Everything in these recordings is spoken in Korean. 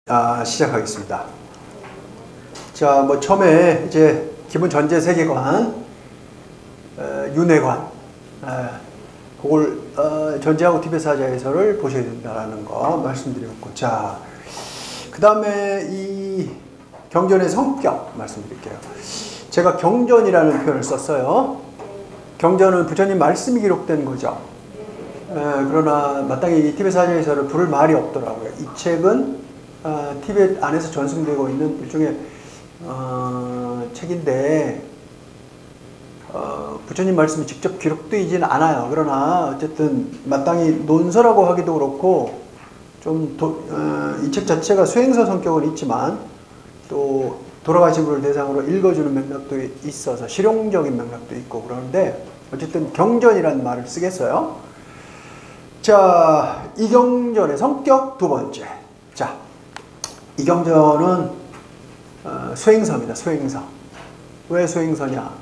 시작하겠습니다. 자, 처음에 이제 기본 전제 세계관, 윤회관, 그걸 전제하고 티베트사자 해설을 보셔야 된다는 거 말씀드렸고, 자, 그 다음에 이 경전의 성격 말씀드릴게요. 제가 경전이라는 표현을 썼어요. 경전은 부처님 말씀이 기록된 거죠. 그러나 마땅히 이 티베트사자 해설을 부를 말이 없더라고요. 이 책은 티벳 안에서 전승되고 있는 일종의 책인데 부처님 말씀이 직접 기록되지는 않아요. 그러나 어쨌든 마땅히 논서라고 하기도 그렇고 좀 이 책 자체가 수행서 성격은 있지만 또 돌아가신 분을 대상으로 읽어주는 맥락도 있어서 실용적인 맥락도 있고 그러는데 어쨌든 경전이라는 말을 쓰겠어요. 자, 이 경전의 성격 두 번째. 자, 이 경전은 수행서입니다. 수행서. 왜 수행서냐?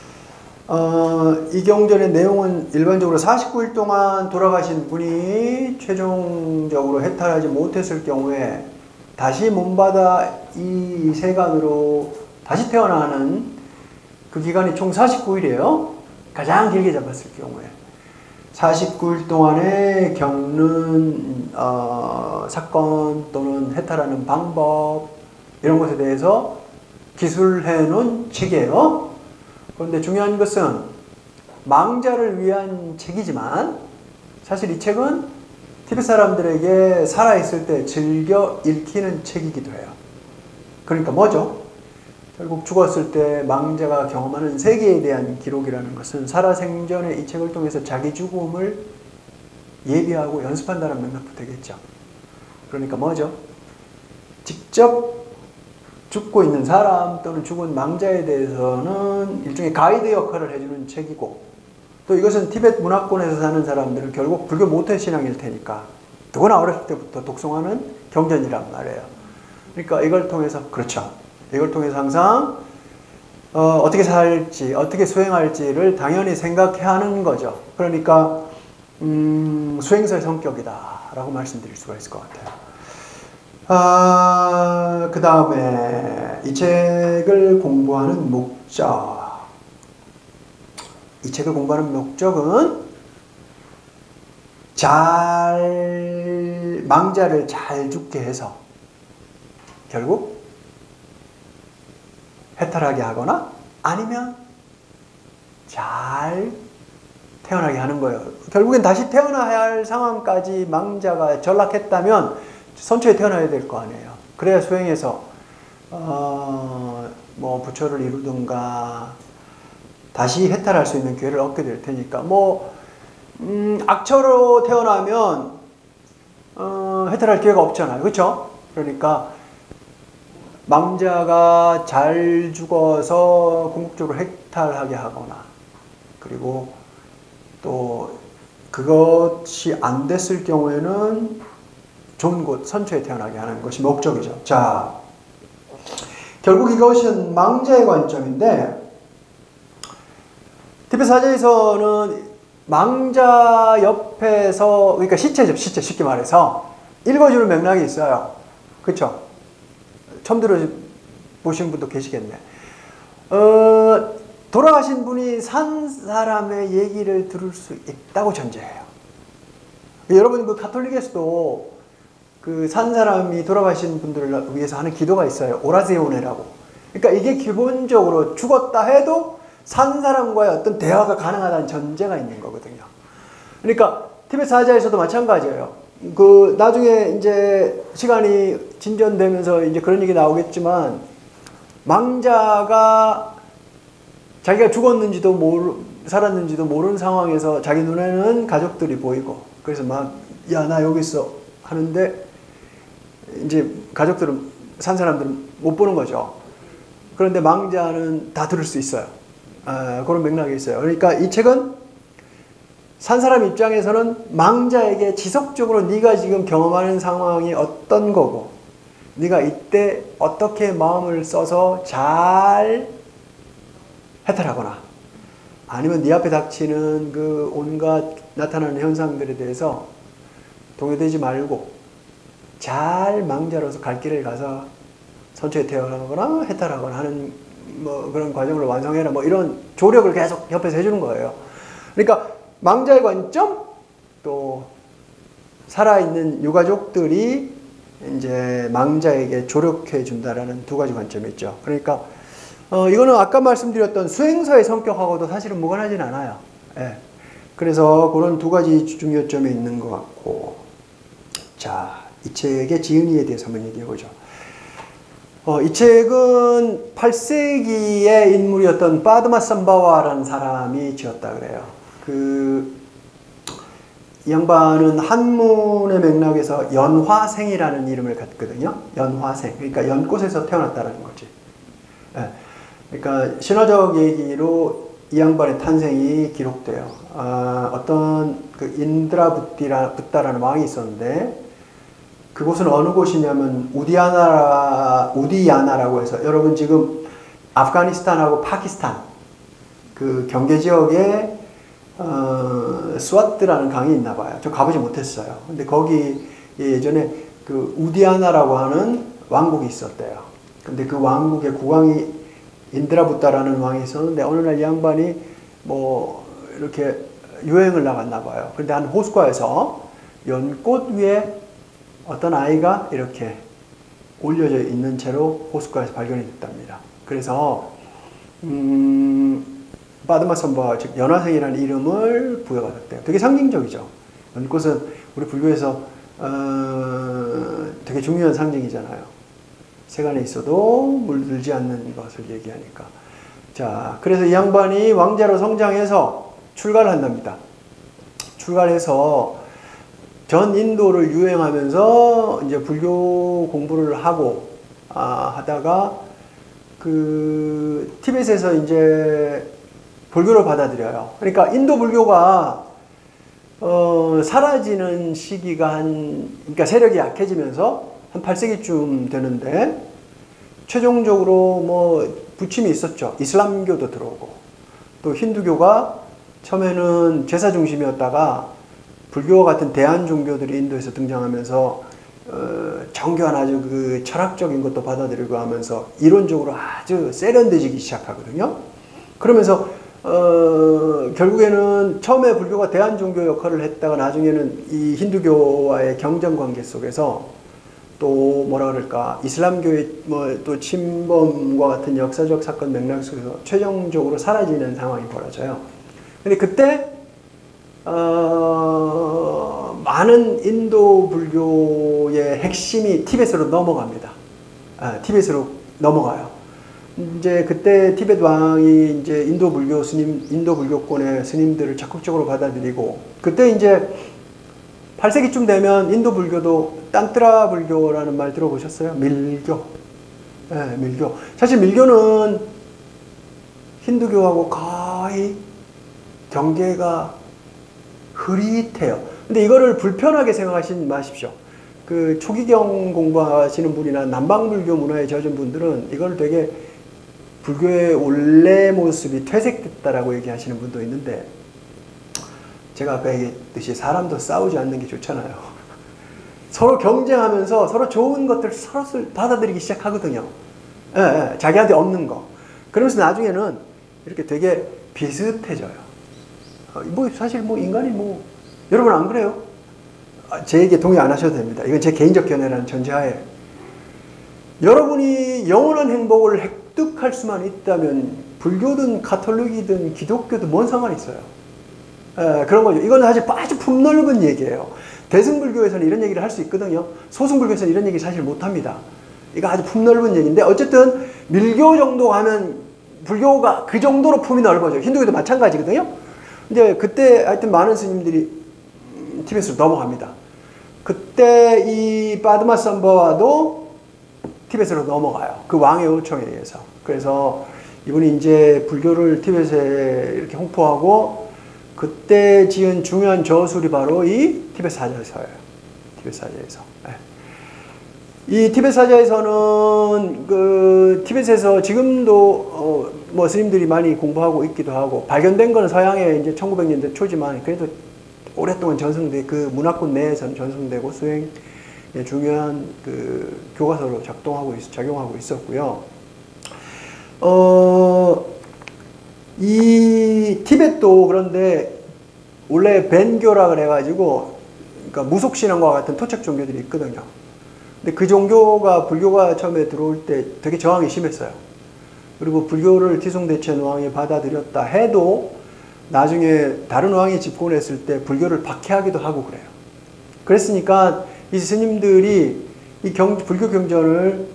이 경전의 내용은 일반적으로 49일 동안 돌아가신 분이 최종적으로 해탈하지 못했을 경우에 다시 몸바다 이 세간으로 다시 태어나는 그 기간이 총 49일이에요. 가장 길게 잡았을 경우에. 49일 동안에 겪는 사건 또는 해탈하는 방법 이런 것에 대해서 기술해 놓은 책이에요. 그런데 중요한 것은 망자를 위한 책이지만 사실 이 책은 티베트 사람들에게 살아있을 때 즐겨 읽히는 책이기도 해요. 그러니까 뭐죠? 결국 죽었을 때 망자가 경험하는 세계에 대한 기록이라는 것은 살아생전에 이 책을 통해서 자기 죽음을 예비하고 연습한다는 맥락도 되겠죠. 그러니까 뭐죠? 직접 죽고 있는 사람 또는 죽은 망자에 대해서는 일종의 가이드 역할을 해주는 책이고 또 이것은 티베트 문화권에서 사는 사람들은 결국 불교 모태 신앙일 테니까 누구나 어렸을 때부터 독송하는 경전이란 말이에요. 그러니까 이걸 통해서 그렇죠. 이걸 통해서 항상 어떻게 살지, 어떻게 수행할지를 당연히 생각해야 하는 거죠. 그러니까 수행서의 성격이다 라고 말씀드릴 수가 있을 것 같아요. 그 다음에 이 책을 공부하는 목적. 이 책을 공부하는 목적은 망자를 잘 죽게 해서 결국 해탈하게 하거나 아니면 잘 태어나게 하는 거예요. 결국엔 다시 태어나야 할 상황까지 망자가 전락했다면 선처에 태어나야 될 거 아니에요. 그래야 수행해서 부처를 이루든가 다시 해탈할 수 있는 기회를 얻게 될 테니까 악처로 태어나면 해탈할 기회가 없잖아요. 그렇죠? 그러니까 망자가 잘 죽어서 궁극적으로 해탈하게 하거나 그리고 또 그것이 안 됐을 경우에는 좋은 곳 선처에 태어나게 하는 것이 목적이죠. 자, 결국 이것은 망자의 관점인데 티베트 사자에서는 망자 옆에서 그러니까 시체죠. 시체 쉽게 말해서 읽어주는 맥락이 있어요. 그렇죠? 처음 들어보신 분도 계시겠네. 돌아가신 분이 산 사람의 얘기를 들을 수 있다고 전제해요. 여러분 그 가톨릭에서도 그 산 사람이 돌아가신 분들을 위해서 하는 기도가 있어요. 오라세오네라고. 그러니까 이게 기본적으로 죽었다 해도 산 사람과의 어떤 대화가 가능하다는 전제가 있는 거거든요. 그러니까 티베트 사자에서도 마찬가지예요. 나중에 이제 시간이 진전되면서 이제 그런 얘기 나오겠지만, 망자가 자기가 죽었는지도 살았는지도 모르는 상황에서 자기 눈에는 가족들이 보이고, 그래서 야, 나 여기 있어 하는데, 이제 가족들은, 산 사람들은 못 보는 거죠. 그런데 망자는 다 들을 수 있어요. 그런 맥락이 있어요. 그러니까 이 책은 산 사람 입장에서는 망자에게 지속적으로 네가 지금 경험하는 상황이 어떤 거고 네가 이때 어떻게 마음을 써서 잘 해탈하거나 아니면 네 앞에 닥치는 그 온갖 나타나는 현상들에 대해서 동요되지 말고 잘 망자로서 갈 길을 가서 선처에 태어나거나 해탈하거나 하는 뭐 그런 과정을 완성해라 뭐 이런 조력을 계속 옆에서 해주는 거예요. 그러니까 망자의 관점 또 살아있는 유가족들이 이제 망자에게 조력해 준다라는 두 가지 관점이 있죠. 그러니까 이거는 아까 말씀드렸던 수행서의 성격하고도 사실은 무관하진 않아요. 예. 그래서 그런 두 가지 중요점이 있는 것 같고, 자, 이 책의 지은이에 대해서 한번 얘기해 보죠. 이 책은 8세기의 인물이었던 파드마삼바와라는 사람이 지었다 그래요. 이 양반은 한문의 맥락에서 연화생이라는 이름을 갖거든요. 연화생. 그러니까 연꽃에서 태어났다는 거지. 예. 그러니까 신화적 얘기로 이 양반의 탄생이 기록돼요. 어떤 그 인드라붓다라는 왕이 있었는데 그곳은 어느 곳이냐면 우디야나라고 해서 여러분 지금 아프가니스탄하고 파키스탄 그 경계 지역에 스와트라는 강이 있나 봐요. 저 가보지 못했어요. 근데 거기 예전에 그 우디야나라고 하는 왕국이 있었대요. 근데 그 왕국의 국왕이 인드라붓다라는 왕이 있었는데 어느 날 이 양반이 뭐 이렇게 유행을 나갔나 봐요. 근데 한 호숫가에서 연꽃 위에 어떤 아이가 이렇게 올려져 있는 채로 호숫가에서 발견이 됐답니다. 그래서 파드마삼바 즉 연화생이라는 이름을 부여받았대요. 되게 상징적이죠. 연꽃은 우리 불교에서 되게 중요한 상징이잖아요. 세간에 있어도 물들지 않는 것을 얘기하니까. 자, 그래서 이 양반이 왕자로 성장해서 출가를 한답니다. 출가해서 전 인도를 유행하면서 이제 불교 공부를 하고 하다가 그 티벳에서 이제 불교를 받아들여요. 그러니까 인도 불교가 사라지는 시기가 그러니까 세력이 약해지면서 한 8세기쯤 되는데 최종적으로 뭐 부침이 있었죠. 이슬람교도 들어오고 또 힌두교가 처음에는 제사 중심이었다가 불교와 같은 대한 종교들이 인도에서 등장하면서 정교한 아주 그 철학적인 것도 받아들이고 하면서 이론적으로 아주 세련되지기 시작하거든요. 그러면서 결국에는 처음에 불교가 대한 종교 역할을 했다가 나중에는 이 힌두교와의 경쟁 관계 속에서 또 뭐라 그럴까 이슬람교의 뭐 또 침범과 같은 역사적 사건 맥락 속에서 최종적으로 사라지는 상황이 벌어져요. 근데 그때 많은 인도 불교의 핵심이 티벳으로 넘어갑니다. 티벳으로 넘어가요. 이제 그때 티벳 왕이 이제 인도 불교권의 스님들을 적극적으로 받아들이고 그때 이제 8세기쯤 되면 인도 불교도 딴트라 불교라는 말 들어보셨어요? 밀교. 네, 밀교. 사실 밀교는 힌두교하고 거의 경계가 흐릿해요. 근데 이거를 불편하게 생각하지 마십시오. 그 초기경 공부하시는 분이나 남방불교 문화에 젖은 분들은 이걸 되게 불교의 원래 모습이 퇴색됐다라고 얘기하시는 분도 있는데 제가 아까 얘기했듯이 사람도 싸우지 않는 게 좋잖아요. 서로 경쟁하면서 서로 좋은 것들 서로 받아들이기 시작하거든요. 자기한테 없는 거. 그러면서 나중에는 이렇게 되게 비슷해져요. 뭐 사실 뭐 인간이 뭐 여러분 안 그래요? 제 얘기에 동의 안 하셔도 됩니다. 이건 제 개인적 견해라는 전제하에 여러분이 영원한 행복을 획득할 수만 있다면 불교든 가톨릭이든 기독교든 뭔 상관이 있어요. 그런 거죠. 이건 사실 아주 품넓은 얘기예요. 대승불교에서는 이런 얘기를 할 수 있거든요. 소승불교에서는 이런 얘기 사실 못합니다. 이거 아주 품넓은 얘기인데 어쨌든 밀교 정도 가면 불교가 그 정도로 품이 넓어져요. 힌두교도 마찬가지거든요. 근데 그때 하여튼 많은 스님들이 티벳으로 넘어갑니다. 그때 이 파드마삼바와도 티벳으로 넘어가요. 그 왕의 요청에 의해서. 그래서 이분이 이제 불교를 티벳에 이렇게 홍보하고 그때 지은 중요한 저술이 바로 이 티벳 사자서예요. 티벳 사자에서. 이 티벳 사자에서는 그 티벳에서 지금도 뭐 스님들이 많이 공부하고 있기도 하고 발견된 거는 서양에 이제 1900년대 초지만 그래도 오랫동안 전승돼 그 문화권 내에서는 전승되고 수행 중요한 그 교과서로 작용하고 있었고요. 이 티벳도 그런데 원래 벤교라 그래가지고 그러니까 무속신앙과 같은 토착 종교들이 있거든요. 근데 그 종교가 불교가 처음에 들어올 때 되게 저항이 심했어요. 그리고 불교를 기송대천 왕이 받아들였다 해도 나중에 다른 왕이 집권했을 때 불교를 박해하기도 하고 그래요. 그랬으니까 이 스님들이 이 불교 경전을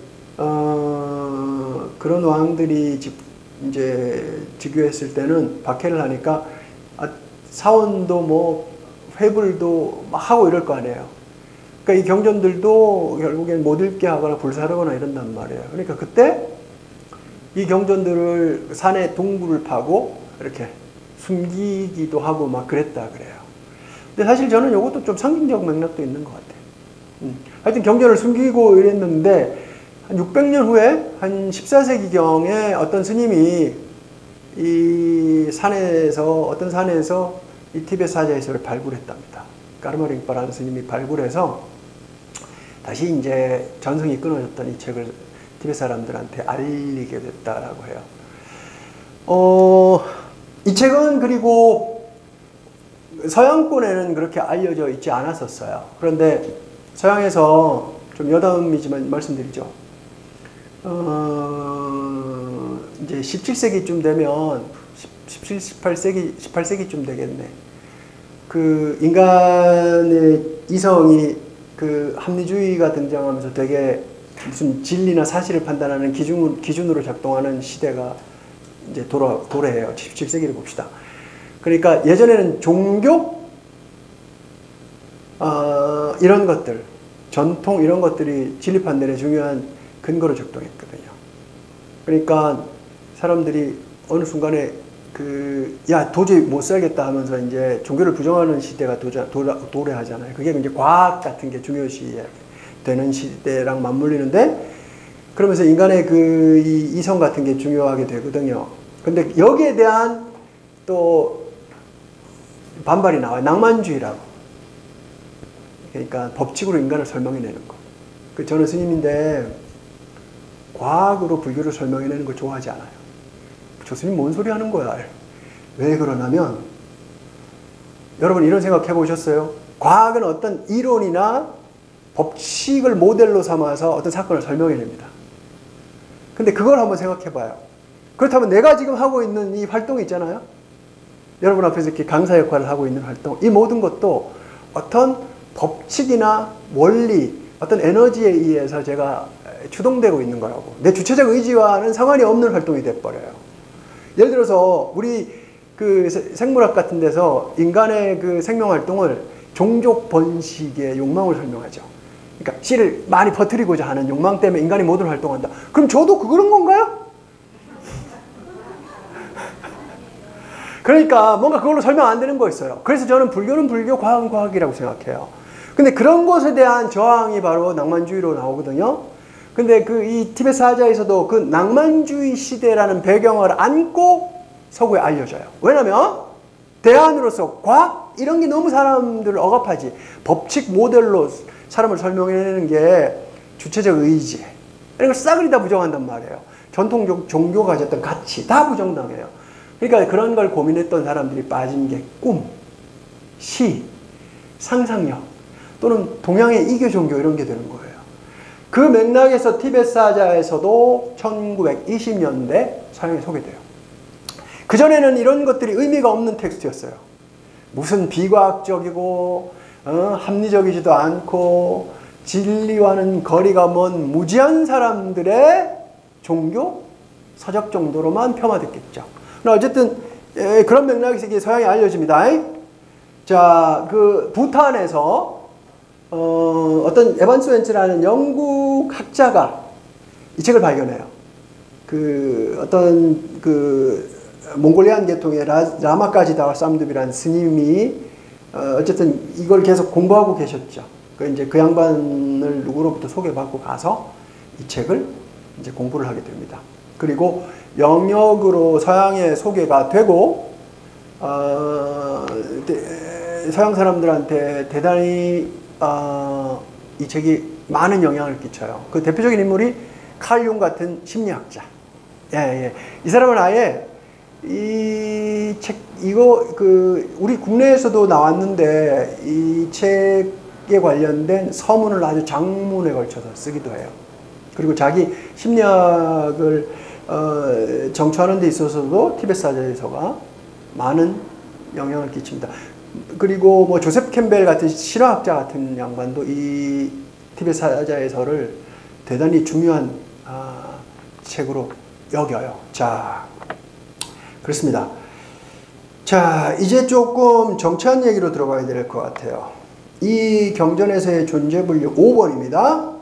그런 왕들이 이제 즉위했을 때는 박해를 하니까 사원도 뭐 회불도 막 하고 이럴 거 아니에요. 그러니까 이 경전들도 결국엔 못 읽게 하거나 불사르거나 이런단 말이에요. 그러니까 그때 이 경전들을 산에 동굴을 파고 이렇게 숨기기도 하고 막 그랬다 그래요. 근데 사실 저는 이것도 좀 상징적 맥락도 있는 것 같아요. 하여튼 경전을 숨기고 이랬는데 한 600년 후에 한 14세기경에 어떤 스님이 이 산에서 어떤 산에서 이 티벳 사자에서를 발굴했답니다. 까르마링파라는 스님이 발굴해서 다시 이제 전승이 끊어졌던 이 책을 티벳 사람들한테 알리게 됐다라고 해요. 이 책은 그리고 서양권에는 그렇게 알려져 있지 않았었어요. 그런데 서양에서 좀 여담이지만 말씀드리죠. 이제 17세기쯤 되면 18세기쯤 되겠네. 그 인간의 이성이 그 합리주의가 등장하면서 되게 무슨 진리나 사실을 판단하는 기준으로 작동하는 시대가 이제 도래해요. 17세기를 봅시다. 그러니까 예전에는 종교, 이런 것들, 전통 이런 것들이 진리 판단에 중요한 근거로 작동했거든요. 그러니까 사람들이 어느 순간에 야, 도저히 못 살겠다 하면서 이제 종교를 부정하는 시대가 도래하잖아요. 그게 이제 과학 같은 게 중요시 되는 시대랑 맞물리는데, 그러면서 인간의 이 이성 같은 게 중요하게 되거든요. 근데 여기에 대한 또 반발이 나와요. 낭만주의라고. 그러니까 법칙으로 인간을 설명해내는 거. 저는 스님인데 과학으로 불교를 설명해내는 걸 좋아하지 않아요. 저 스님 뭔 소리 하는 거야? 왜 그러냐면, 여러분 이런 생각 해보셨어요? 과학은 어떤 이론이나 법칙을 모델로 삼아서 어떤 사건을 설명해냅니다. 근데 그걸 한번 생각해봐요. 그렇다면 내가 지금 하고 있는 이 활동이 있잖아요. 여러분 앞에서 이렇게 강사 역할을 하고 있는 활동, 이 모든 것도 어떤 법칙이나 원리, 어떤 에너지에 의해서 제가 추동되고 있는 거라고. 내 주체적 의지와는 상관이 없는 활동이 돼버려요. 예를 들어서 우리 그 생물학 같은 데서 인간의 그 생명 활동을 종족 번식의 욕망을 설명하죠. 그러니까 씨를 많이 퍼뜨리고자 하는 욕망 때문에 인간이 모든 활동한다. 그럼 저도 그런 건가요? 그러니까 뭔가 그걸로 설명 안 되는 거 있어요. 그래서 저는 불교는 불교, 과학은 과학이라고 생각해요. 근데 그런 것에 대한 저항이 바로 낭만주의로 나오거든요. 근데 이 티벳 사자에서도 그 낭만주의 시대라는 배경을 안고 서구에 알려져요. 왜냐면 대안으로서 과학 이런 게 너무 사람들을 억압하지. 법칙 모델로 사람을 설명해내는 게 주체적 의지 이런 걸 싸그리 다 부정한단 말이에요. 전통 종교가 가졌던 가치 다 부정당해요. 그러니까 그런 걸 고민했던 사람들이 빠진 게 꿈, 시, 상상력 또는 동양의 이교 종교 이런 게 되는 거예요. 그 맥락에서 티벳 사자에서도 1920년대 서양에 소개돼요. 그전에는 이런 것들이 의미가 없는 텍스트였어요. 무슨 비과학적이고 합리적이지도 않고 진리와는 거리가 먼 무지한 사람들의 종교, 서적 정도로만 폄하됐겠죠. 어쨌든 그런 맥락에서 이게 서양에 알려집니다. 자, 부탄에서 어떤 에반스 웬츠라는 영국 학자가 이 책을 발견해요. 어떤 몽골리안 계통의 라마까지다 쌈두비라는 스님이 어쨌든 이걸 계속 공부하고 계셨죠. 이제 그 양반을 누구로부터 소개받고 가서 이 책을 이제 공부를 하게 됩니다. 그리고 영역으로 서양에 소개가 되고 서양 사람들한테 대단히 이 책이 많은 영향을 끼쳐요. 그 대표적인 인물이 칼 융 같은 심리학자. 예, 예. 이 사람은 아예 이 책, 우리 국내에서도 나왔는데 이 책에 관련된 서문을 아주 장문에 걸쳐서 쓰기도 해요. 그리고 자기 심리학을 정초하는 데 있어서도 티베트 사자에서가 많은 영향을 끼칩니다. 그리고 뭐 조셉 캠벨 같은 실화학자 같은 양반도 이 티베트 사자에서를 대단히 중요한 책으로 여겨요. 자, 그렇습니다. 자, 이제 조금 정치한 얘기로 들어가야 될 것 같아요. 이 경전에서의 존재 분류 5번입니다.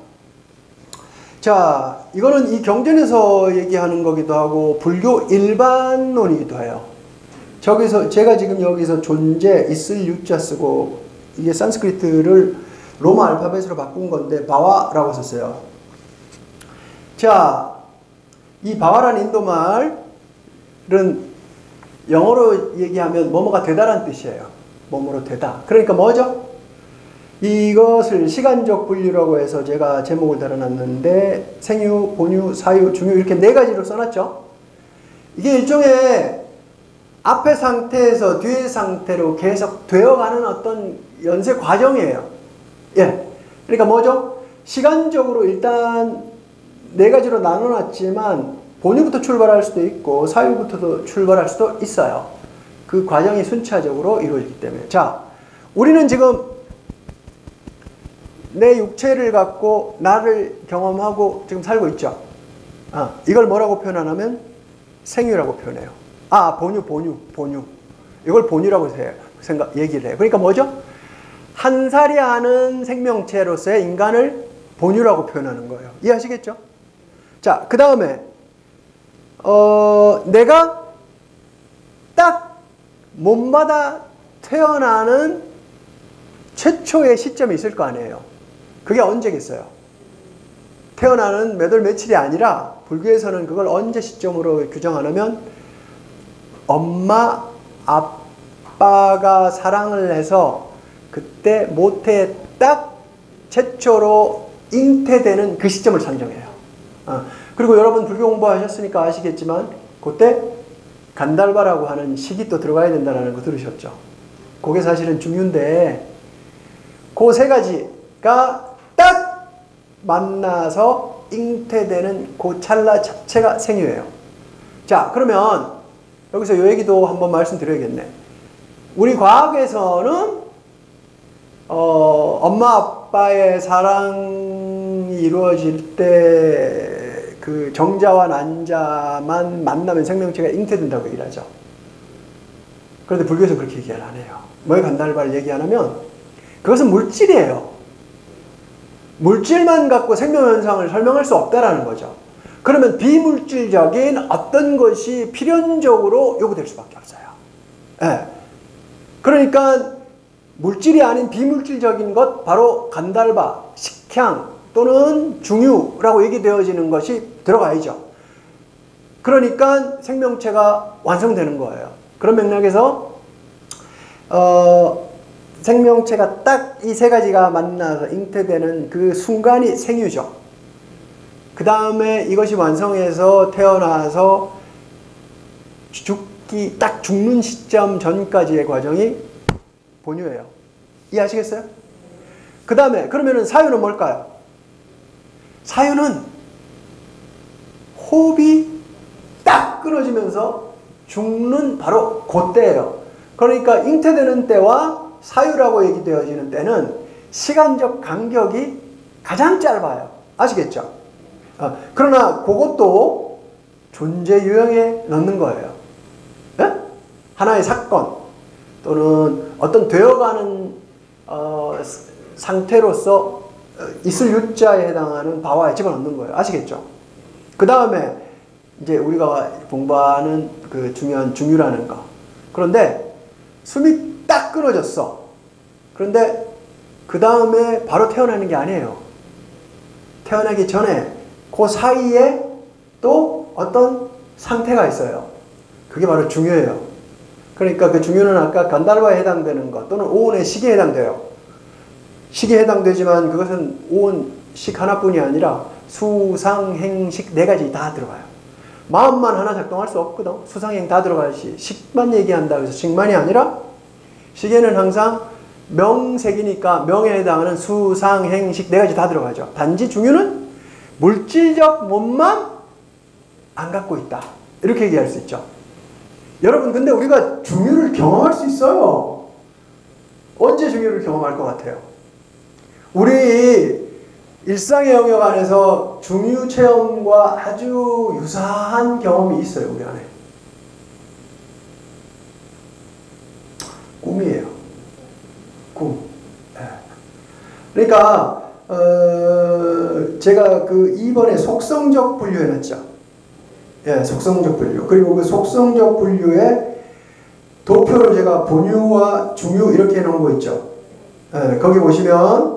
자, 이거는 이 경전에서 얘기하는 거기도 하고 불교 일반론이기도 해요. 저기서 제가 지금 여기서 존재 있을 유자 쓰고 이게 산스크리트를 로마 알파벳으로 바꾼 건데 바와라고 썼어요. 자, 이 바와라는 인도말은 영어로 얘기하면 뭐뭐가 되다라는 뜻이에요. 뭐뭐로 되다. 그러니까 뭐죠? 이것을 시간적 분류라고 해서 제가 제목을 달아놨는데 생유, 본유, 사유, 중유 이렇게 네 가지로 써놨죠. 이게 일종의 앞의 상태에서 뒤의 상태로 계속 되어가는 어떤 연쇄 과정이에요. 예. 그러니까 뭐죠? 시간적으로 일단 네 가지로 나눠놨지만 본유부터 출발할 수도 있고 사유부터도 출발할 수도 있어요. 그 과정이 순차적으로 이루어지기 때문에. 자, 우리는 지금 내 육체를 갖고 나를 경험하고 지금 살고 있죠. 이걸 뭐라고 표현하냐면 생유라고 표현해요. 본유. 이걸 본유라고 얘기를 해요. 그러니까 뭐죠? 한 살이 하는 생명체로서의 인간을 본유라고 표현하는 거예요. 이해하시겠죠? 자, 그 다음에 내가 딱 몸마다 태어나는 최초의 시점이 있을 거 아니에요. 그게 언제겠어요? 태어나는 몇 월 며칠이 아니라 불교에서는 그걸 언제 시점으로 규정하냐면 엄마, 아빠가 사랑을 해서 그때 모태에 딱 최초로 잉태되는 그 시점을 상정해요. 그리고 여러분 불교 공부하셨으니까 아시겠지만 그때 간달바라고 하는 식이 또 들어가야 된다는 거 들으셨죠? 그게 사실은 중요한데 그 세 가지가 딱 만나서 잉태되는 그 찰나 자체가 생유예요. 자, 그러면 여기서 이 얘기도 한번 말씀드려야겠네. 우리 과학에서는 엄마 아빠의 사랑이 이루어질 때 그 정자와 난자만 만나면 생명체가 잉태된다고 얘기를 하죠. 그런데 불교에서 그렇게 얘기를 안 해요. 왜 간달바를 얘기 안 하면 그것은 물질이에요. 물질만 갖고 생명현상을 설명할 수 없다라는 거죠. 그러면 비물질적인 어떤 것이 필연적으로 요구될 수밖에 없어요. 예. 그러니까 물질이 아닌 비물질적인 것, 바로 간달바, 식향 또는 중유라고 얘기되어지는 것이 들어가야죠. 그러니까 생명체가 완성되는 거예요. 그런 맥락에서 생명체가 딱 이 세 가지가 만나서 잉태되는 그 순간이 생유죠. 그 다음에 이것이 완성해서 태어나서 딱 죽는 시점 전까지의 과정이 본유예요. 이해하시겠어요? 그 다음에 그러면은 사유는 뭘까요? 사유는 호흡이 딱 끊어지면서 죽는 바로 그때예요. 그러니까 잉태되는 때와 사유라고 얘기되어지는 때는 시간적 간격이 가장 짧아요. 아시겠죠? 그러나 그것도 존재 유형에 넣는 거예요. 네? 하나의 사건 또는 어떤 되어가는 상태로서 있을 유자에 해당하는 바와에 집어넣는 거예요. 아시겠죠? 그 다음에 이제 우리가 공부하는 그 중요한 중유라는 거. 그런데 숨이 딱 끊어졌어. 그런데 그 다음에 바로 태어나는 게 아니에요. 태어나기 전에 그 사이에 또 어떤 상태가 있어요. 그게 바로 중유예요. 그러니까 그 중유는 아까 간달바에 해당되는 것 또는 오온의 시기에 해당돼요. 식에 해당되지만 그것은 오온식 하나뿐이 아니라 수상행식 네 가지 다 들어가요. 마음만 하나 작동할 수 없거든. 수상행 다 들어갈 시 식만 얘기한다 그래서 식만이 아니라 식에는 항상 명색이니까 명에 해당하는 수상행식 네 가지 다 들어가죠. 단지 중유는 물질적 몸만 안 갖고 있다. 이렇게 얘기할 수 있죠. 여러분 근데 우리가 중유를 경험할 수 있어요. 언제 중유를 경험할 것 같아요? 우리 일상의 영역 안에서 중유 체험과 아주 유사한 경험이 있어요. 우리 안에. 꿈이에요. 꿈. 그러니까 제가 그 2번에 속성적 분류 해놨죠. 예, 속성적 분류. 그리고 그 속성적 분류에 도표를 제가 본유와 중유 이렇게 해놓은 거 있죠. 예, 거기 보시면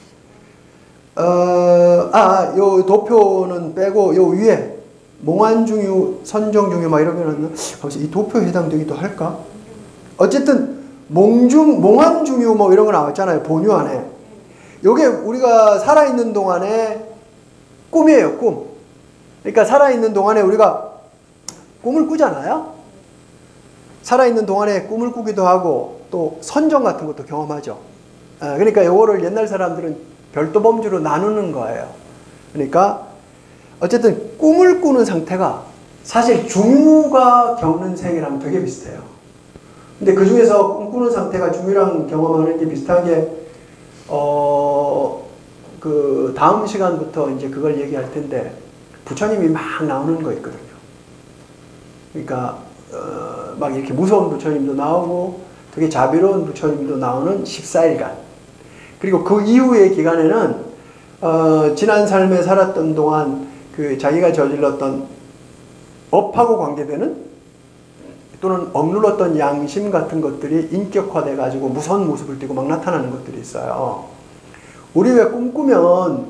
요 도표는 빼고 요 위에 몽환중유, 선정중유 막 이러면은 이 도표에 해당되기도 할까? 어쨌든 몽환중유 뭐 이런 거 나왔잖아요. 본유 안에. 요게 우리가 살아있는 동안에 꿈이에요. 꿈. 그러니까 살아있는 동안에 우리가 꿈을 꾸잖아요. 살아있는 동안에 꿈을 꾸기도 하고 또 선정 같은 것도 경험하죠. 그러니까 요거를 옛날 사람들은 별도 범주로 나누는 거예요. 그러니까 어쨌든 꿈을 꾸는 상태가 사실 중유가 겪는 생이랑 되게 비슷해요. 근데 그 중에서 꿈꾸는 상태가 중유랑 경험하는 게 비슷한 게 그 다음 시간부터 이제 그걸 얘기할 텐데 부처님이 막 나오는 거 있거든요. 그러니까 막 이렇게 무서운 부처님도 나오고 되게 자비로운 부처님도 나오는 14일간. 그리고 그 이후의 기간에는 지난 삶에 살았던 동안 그 자기가 저질렀던 업하고 관계되는 또는 억눌렀던 양심 같은 것들이 인격화돼 가지고 무서운 모습을 띠고 막 나타나는 것들이 있어요. 우리 왜 꿈꾸면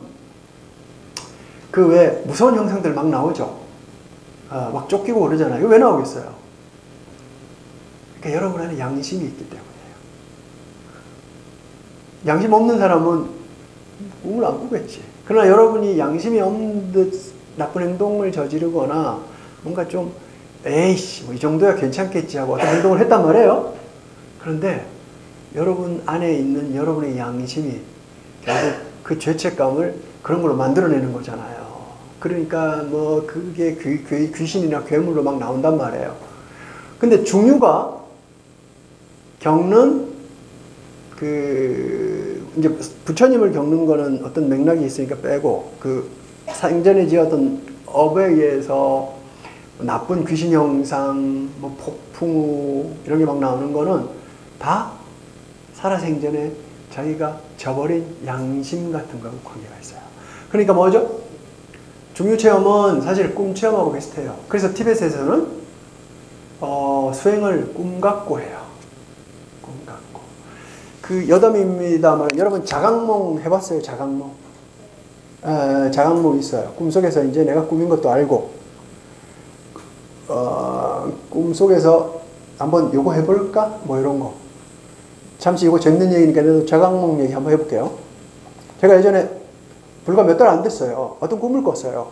그 왜 무서운 형상들 막 나오죠. 막 쫓기고 그러잖아요. 이거 왜 나오겠어요? 그러니까 여러분 안에 양심이 있기 때문이에요. 양심 없는 사람은 꿈을 안 꾸겠지. 그러나 여러분이 양심이 없는 듯 나쁜 행동을 저지르거나 뭔가 좀 에이씨 뭐 이 정도야 괜찮겠지 하고 어떤 행동을 했단 말이에요. 그런데 여러분 안에 있는 여러분의 양심이 결국 그 죄책감을 그런 걸로 만들어내는 거잖아요. 그러니까 뭐 그게 귀신이나 괴물로 막 나온단 말이에요. 근데 중유가 겪는 이제 부처님을 겪는 거는 어떤 맥락이 있으니까 빼고 그 생전에 지었던 업에 의해서 나쁜 귀신 형상, 뭐 폭풍우 이런 게 막 나오는 거는 다 살아생전에 자기가 저버린 양심 같은 거하고 관계가 있어요. 그러니까 뭐죠? 중유 체험은 사실 꿈 체험하고 비슷해요. 그래서 티베트에서는 수행을 꿈 같고 해요. 꿈 같고. 그 여담입니다만 여러분 자각몽 해봤어요? 자각몽. 자각몽 있어요. 꿈속에서 이제 내가 꿈인 것도 알고 꿈속에서 한번 요거 해볼까? 뭐 이런 거. 잠시 이거 재밌는 얘기니까 내가 자각몽 얘기 한번 해볼게요. 제가 예전에 불과 몇 달 안 됐어요. 어떤 꿈을 꿨어요.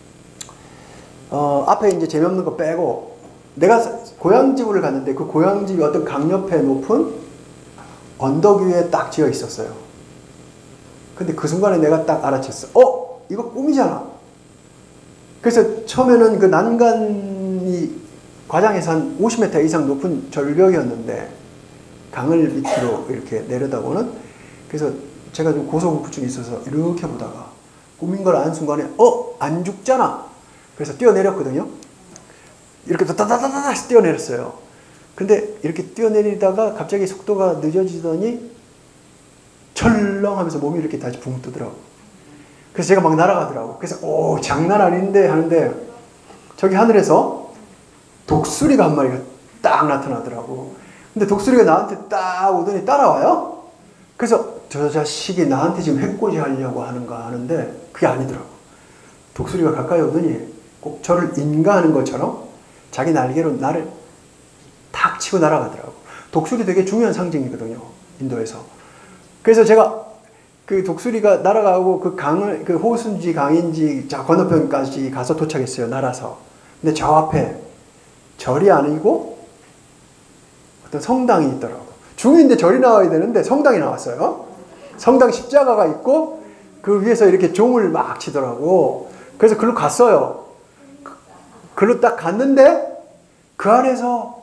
앞에 이제 재미없는 거 빼고 내가 고향집을 갔는데 그 고향집이 어떤 강 옆에 높은 언덕 위에 딱 지어 있었어요. 근데 그 순간에 내가 딱 알아챘어. 이거 꿈이잖아. 그래서 처음에는 그 난간이 과장에서 한 50m 이상 높은 절벽이었는데 강을 밑으로 이렇게 내려다보는. 그래서 제가 좀 고소공포증이 있어서 이렇게 보다가 꿈인 걸 안 순간에 안 죽잖아. 그래서 뛰어내렸거든요. 이렇게 다다다다다 뛰어내렸어요. 근데 이렇게 뛰어내리다가 갑자기 속도가 늦어지더니 철렁 하면서 몸이 이렇게 다시 붕 뜨더라고. 그래서 제가 막 날아가더라고. 그래서 장난 아닌데 하는데 저기 하늘에서 독수리가 한 마리가 딱 나타나더라고. 근데 독수리가 나한테 딱 오더니 따라와요. 그래서 저 자식이 나한테 지금 해코지 하려고 하는가 하는데 그게 아니더라고. 독수리가 가까이 오더니 꼭 저를 인가하는 것처럼 자기 날개로 나를 탁 치고 날아가더라고. 독수리 되게 중요한 상징이거든요. 인도에서. 그래서 제가 그 독수리가 날아가고 그 강을, 그 호수인지 강인지 저 건너편까지 가서 도착했어요. 날아서. 근데 저 앞에 절이 아니고 어떤 성당이 있더라고. 중인데 절이 나와야 되는데 성당이 나왔어요. 성당 십자가가 있고 그 위에서 이렇게 종을 막 치더라고. 그래서 글로 갔어요. 글로 딱 갔는데 그 안에서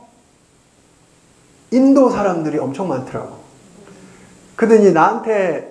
인도 사람들이 엄청 많더라고. 그러더니 나한테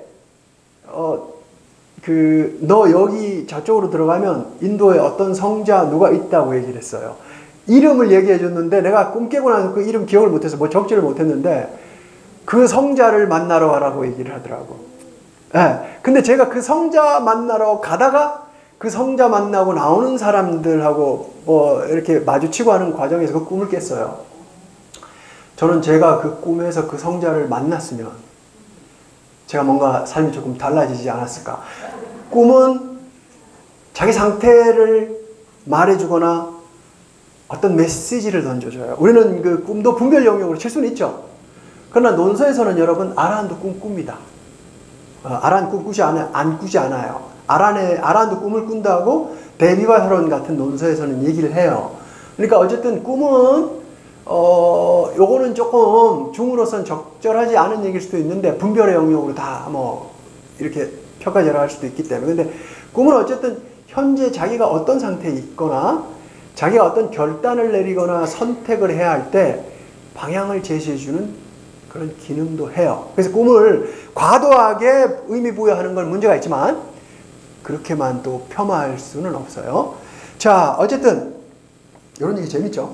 너 여기 저쪽으로 들어가면 인도에 어떤 성자 누가 있다고 얘기를 했어요. 이름을 얘기해 줬는데 내가 꿈 깨고 나서 그 이름 기억을 못해서 뭐 적지를 못했는데 그 성자를 만나러 가라고 얘기를 하더라고. 예. 근데 제가 그 성자 만나러 가다가 그 성자 만나고 나오는 사람들하고 뭐 이렇게 마주치고 하는 과정에서 그 꿈을 깼어요. 저는 제가 그 꿈에서 그 성자를 만났으면 제가 뭔가 삶이 조금 달라지지 않았을까. 꿈은 자기 상태를 말해주거나 어떤 메시지를 던져줘요. 우리는 그 꿈도 분별 영역으로 칠 수는 있죠. 그러나 논서에서는 여러분 아라한도 꿈 꿉니다. 아라한 꿈 안 꾸지 않아요. 아라한도 꿈을 꾼다고 데비와 혈원 같은 논서에서는 얘기를 해요. 그러니까 어쨌든 꿈은 요거는 조금 중으로선 적절하지 않은 얘기일 수도 있는데 분별의 영역으로 다 뭐 이렇게 평가절하할 수도 있기 때문에. 근데 꿈은 어쨌든 현재 자기가 어떤 상태에 있거나 자기가 어떤 결단을 내리거나 선택을 해야 할 때 방향을 제시해주는 그런 기능도 해요. 그래서 꿈을 과도하게 의미 부여하는 건 문제가 있지만 그렇게만 또 폄하할 수는 없어요. 자, 어쨌든 이런 얘기 재밌죠?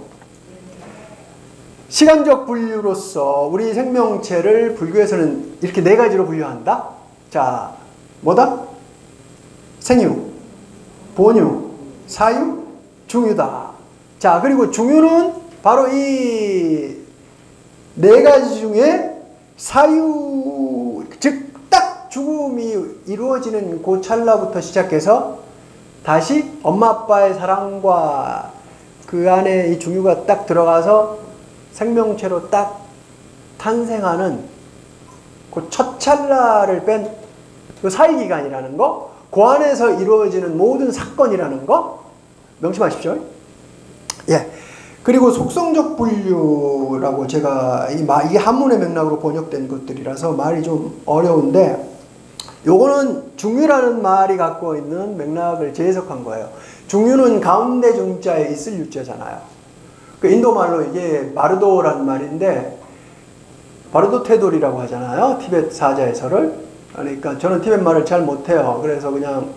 시간적 분류로서 우리 생명체를 불교에서는 이렇게 네 가지로 분류한다. 자, 뭐다? 생유, 본유, 사유, 중유다. 자, 그리고 중유는 바로 이 네 가지 중에 사유, 즉 딱 죽음이 이루어지는 그 찰나부터 시작해서 다시 엄마 아빠의 사랑과 그 안에 이 중유가 딱 들어가서 생명체로 딱 탄생하는 그 첫 찰나를 뺀 그 사이기간이라는 거, 그 안에서 이루어지는 모든 사건이라는 거 명심하십시오. 예. 그리고 속성적 분류라고 제가 이게 한문의 맥락으로 번역된 것들이라서 말이 좀 어려운데 요거는 중유라는 말이 갖고 있는 맥락을 재해석한 거예요. 중유는 가운데 중자에 있을 유자잖아요. 그 인도 말로 이게 바르도라는 말인데 바르도 테돌이라고 하잖아요. 티벳 사자에서를. 그러니까 저는 티벳 말을 잘 못해요. 그래서 그냥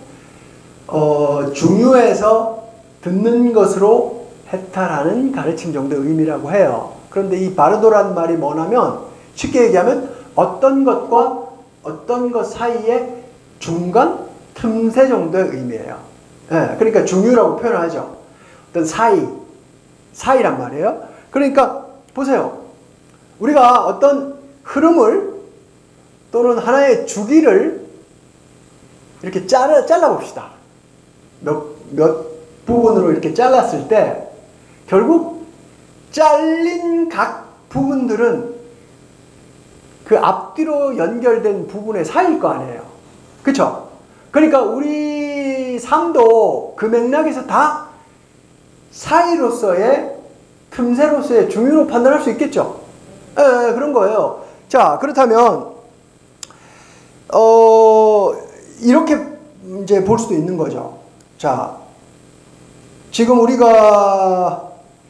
중유에서 듣는 것으로 해탈하는 가르침 정도의 의미라고 해요. 그런데 이 바르도란 말이 뭐냐면 쉽게 얘기하면 어떤 것과 어떤 것 사이의 중간 틈새 정도의 의미예요. 예, 그러니까 중유라고 표현하죠. 어떤 사이란 말이에요. 그러니까 보세요. 우리가 어떤 흐름을 또는 하나의 주기를 이렇게 잘라봅시다. 몇 부분으로 이렇게 잘랐을 때 결국 잘린 각 부분들은 그 앞뒤로 연결된 부분의 사이일 거 아니에요. 그쵸? 그러니까 우리 삶도 그 맥락에서 다 사이로서의 틈새로서의 중요로 판단할 수 있겠죠? 예, 그런 거예요. 자, 그렇다면 이렇게 이제 볼 수도 있는 거죠. 자, 지금 우리가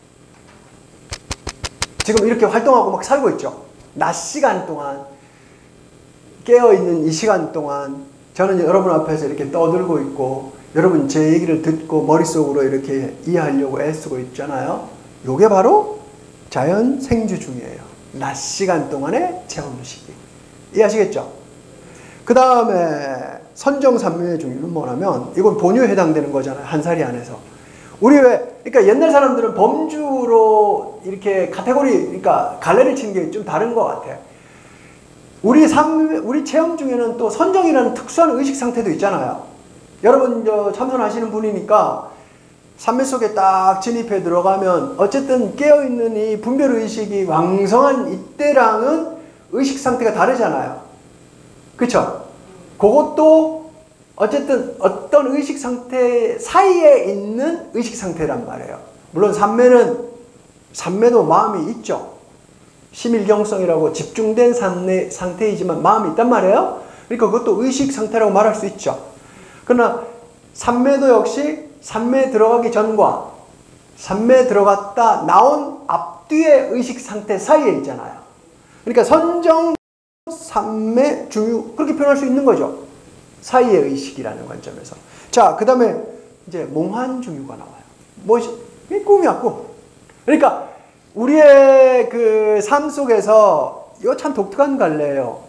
지금 이렇게 활동하고 막 살고 있죠. 낮 시간 동안 깨어있는 이 시간 동안 저는 여러분 앞에서 이렇게 떠들고 있고 여러분 제 얘기를 듣고 머릿속으로 이렇게 이해하려고 애쓰고 있잖아요. 요게 바로 자연 생주 중이에요. 낮 시간 동안의 체험 시기. 이해하시겠죠? 그 다음에 선정산묘의 중유는 뭐냐면 이건 본유에 해당되는 거잖아요. 한 사리 안에서. 우리 그러니까 옛날 사람들은 범주로 이렇게 그러니까 갈래를 치는 게 좀 다른 것 같아. 우리 체험 중에는 또 선정이라는 특수한 의식 상태도 있잖아요. 여러분 참선하시는 분이니까 산매 속에 딱 진입해 들어가면 어쨌든 깨어있는 이 분별의식이 왕성한 이때랑은 의식 상태가 다르잖아요. 그쵸? 그것도 어쨌든 어떤 의식 상태 사이에 있는 의식 상태란 말이에요. 물론 삼매도 마음이 있죠. 심일경성이라고 집중된 상태이지만 마음이 있단 말이에요. 그러니까 그것도 의식 상태라고 말할 수 있죠. 그러나 삼매도 역시 삼매 들어가기 전과 삼매 들어갔다 나온 앞뒤의 의식 상태 사이에 있잖아요. 그러니까 선정, 삼매, 중유 그렇게 표현할 수 있는 거죠. 사이의 의식이라는 관점에서. 자, 그 다음에 이제 몽환중유가 나와요. 뭐지? 꿈이야, 꿈. 그러니까 우리의 그 삶 속에서 이거 참 독특한 갈래예요.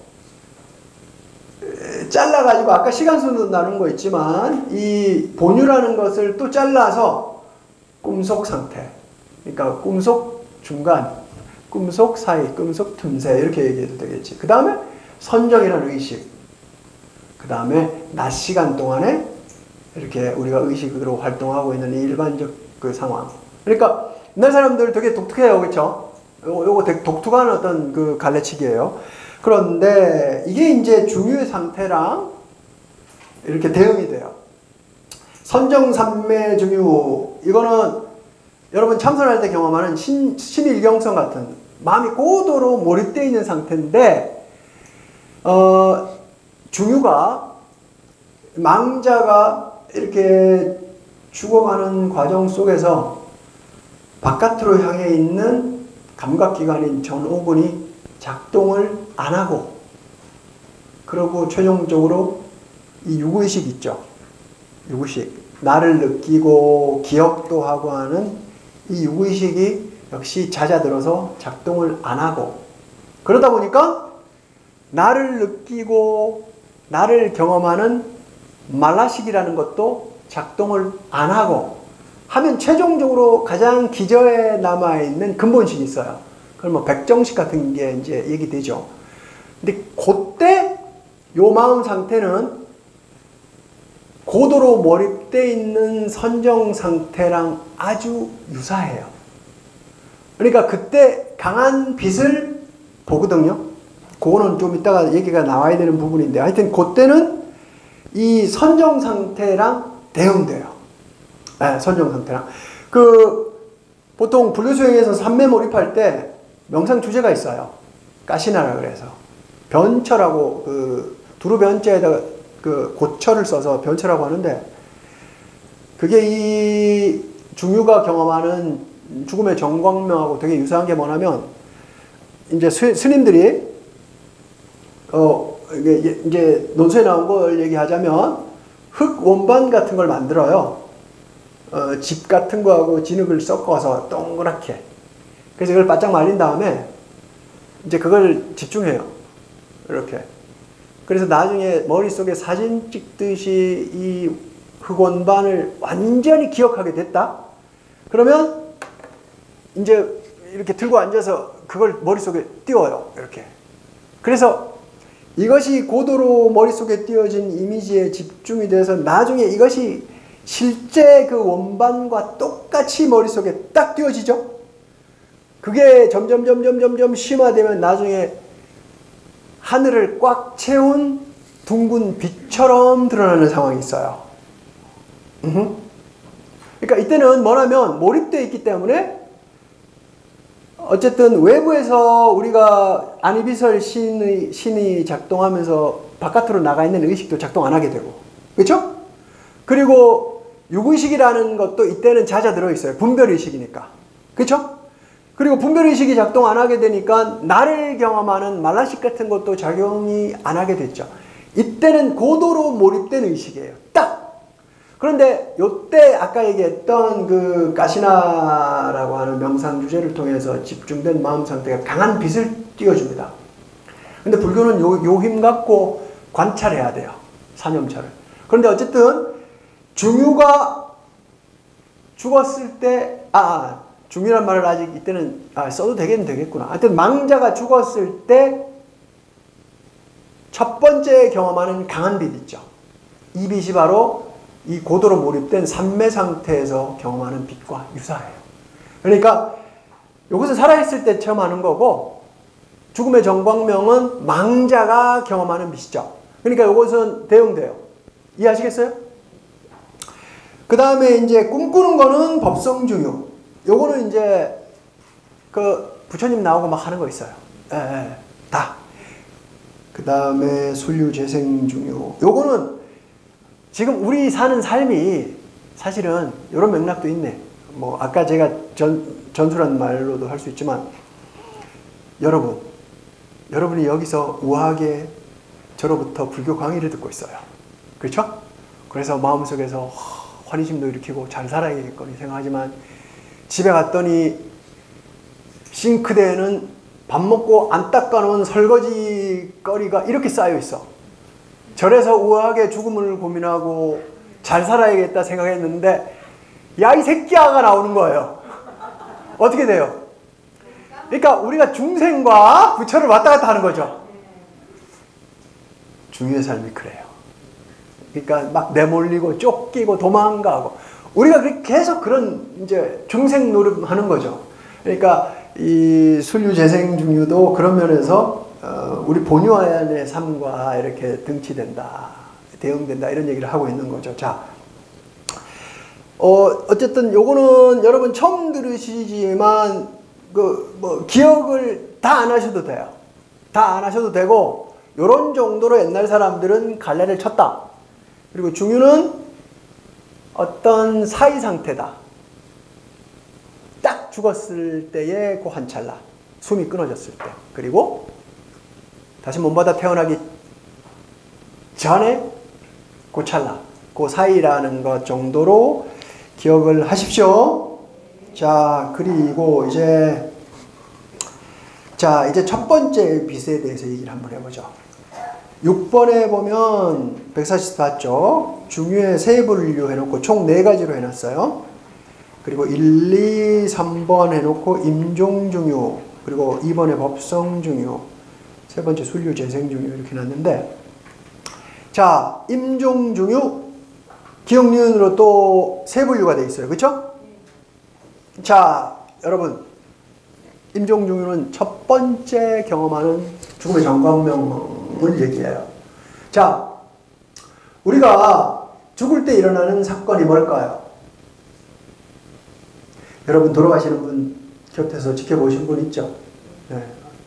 잘라가지고 아까 시간순으로 나눈 거 있지만 이 본유라는 것을 또 잘라서 꿈속 상태, 그러니까 꿈속 중간, 꿈속 사이, 꿈속 틈새 이렇게 얘기해도 되겠지. 그 다음에 선정이라는 의식, 그 다음에 낮 시간 동안에 이렇게 우리가 의식으로 활동하고 있는 이 일반적 그 상황. 그러니까 옛날 사람들 되게 독특해요, 그렇죠? 요거 되게 독특한 어떤 그 갈래치기예요. 그런데 이게 이제 중유의 상태랑 이렇게 대응이 돼요. 선정삼매 중유, 이거는 여러분 참선할 때 경험하는 신일경성 같은 마음이 고도로 몰입되어 있는 상태인데, 중유가 망자가 이렇게 죽어가는 과정 속에서 바깥으로 향해 있는 감각기관인 전오근이 작동을 안 하고, 그리고 최종적으로 이 유구의식 있죠. 유구의식. 나를 느끼고 기억도 하고 하는 이 유구의식이 역시 잦아들어서 작동을 안 하고, 그러다 보니까 나를 느끼고 나를 경험하는 말라식이라는 것도 작동을 안 하고 하면 최종적으로 가장 기저에 남아있는 근본식이 있어요. 그럼 뭐 백정식 같은 게 이제 얘기되죠. 근데 그때 요 마음 상태는 고도로 몰입되어 있는 선정 상태랑 아주 유사해요. 그러니까 그때 강한 빛을 보거든요. 그거는 좀 이따가 얘기가 나와야 되는 부분인데, 하여튼 그때는 이 선정 상태랑 대응돼요. 네, 선정 상태랑. 보통 불교수행에서 삼매 몰입할 때 명상 주제가 있어요. 까시나라 그래서. 변처라고, 두루변자에다가 고철을 써서 변처라고 하는데, 그게 이 중유가 경험하는 죽음의 정광명하고 되게 유사한 게 뭐냐면, 이제 스님들이, 이제 논술에 나온 걸 얘기하자면, 흙 원반 같은 걸 만들어요. 집 같은 거하고 진흙을 섞어서 동그랗게. 그래서 그걸 바짝 말린 다음에 이제 그걸 집중해요. 이렇게. 그래서 나중에 머릿속에 사진 찍듯이 이 흙원반을 완전히 기억하게 됐다. 그러면 이제 이렇게 들고 앉아서 그걸 머릿속에 띄워요. 이렇게. 그래서 이것이 고도로 머릿속에 띄워진 이미지에 집중이 돼서 나중에 이것이 실제 그 원반과 똑같이 머릿속에 딱 띄워지죠. 그게 점점 심화되면 나중에 하늘을 꽉 채운 둥근 빛처럼 드러나는 상황이 있어요. 그러니까 이때는 뭐냐면 몰입되어 있기 때문에 어쨌든 외부에서 우리가 안이비설 신이 작동하면서 바깥으로 나가 있는 의식도 작동 안 하게 되고, 그렇죠? 그리고 유구의식이라는 것도 이때는 잦아들어 있어요. 분별의식이니까. 그렇죠? 그리고 분별의식이 작동 안 하게 되니까 나를 경험하는 말라식 같은 것도 작용이 안 하게 됐죠. 이때는 고도로 몰입된 의식이에요. 딱! 그런데 요때 아까 얘기했던 그 까시나라고 하는 명상 주제를 통해서 집중된 마음 상태가 강한 빛을 띄워줍니다. 근데 불교는 요 힘 갖고 관찰해야 돼요. 사념처를. 그런데 어쨌든 중유가 죽었을 때, 중유란 말을 아직 이때는 써도 되겠구나. 하여튼 망자가 죽었을 때 첫 번째 경험하는 강한 빛 있죠. 이 빛이 바로 이 고도로 몰입된 삼매 상태에서 경험하는 빛과 유사해요. 그러니까 이것은 살아있을 때 처음 하는 거고, 죽음의 정광명은 망자가 경험하는 빛이죠. 그러니까 이것은 대응돼요. 이해하시겠어요? 그 다음에 이제 꿈꾸는 거는 법성중유. 요거는 이제 그 부처님 나오고 막 하는 거 있어요. 다. 그 다음에 술류재생중유. 요거는 지금 우리 사는 삶이 사실은 이런 맥락도 있네. 뭐 아까 제가 전수란 말로도 할 수 있지만 여러분이 여기서 우아하게 저로부터 불교 강의를 듣고 있어요. 그렇죠? 그래서 마음속에서 환희심도 일으키고 잘 살아야겠거니 생각하지만 집에 갔더니 싱크대에는 밥 먹고 안 닦아놓은 설거지 거리가 이렇게 쌓여 있어. 절에서 우아하게 죽음을 고민하고 잘 살아야겠다 생각했는데 야 이 새끼야가 나오는 거예요. 어떻게 돼요? 그러니까 우리가 중생과 부처를 왔다 갔다 하는 거죠. 중유의 삶이 그래요. 그러니까 막 내몰리고 쫓기고 도망가고 우리가 계속 그런 이제 중생 노릇하는 거죠. 그러니까 이 술류재생중유도 그런 면에서 우리 본유안의 삶과 이렇게 등치된다, 대응된다 이런 얘기를 하고 있는 거죠. 자, 어쨌든 요거는 여러분 처음 들으시지만 뭐 기억을 다 안 하셔도 돼요. 다 안 하셔도 되고 요런 정도로 옛날 사람들은 갈래를 쳤다. 그리고 중유는 어떤 사이 상태다. 딱 죽었을 때의 그 한 찰나, 숨이 끊어졌을 때, 그리고 다시 몸받아 태어나기 전에 그 찰나, 그 사이라는 것 정도로 기억을 하십시오. 자, 그리고 이제 첫 번째 빛에 대해서 얘기를 한번 해보죠. 6번에 보면 144쪽 중유의 세 분류 해놓고 총 4가지로 해놨어요. 그리고 1, 2, 3번 해놓고 임종중유, 그리고 2번에 법성중유, 세 번째 술류재생중유 이렇게 해놨는데, 자, 임종중유 기억니은으로 또 세 분류가 돼 있어요. 그렇죠? 자, 여러분 임종중유는 첫 번째 경험하는 죽음의 정광명을 얘기해요. 자, 우리가 죽을 때 일어나는 사건이 뭘까요? 여러분 돌아가시는 분 곁에서 지켜보신 분 있죠? 네.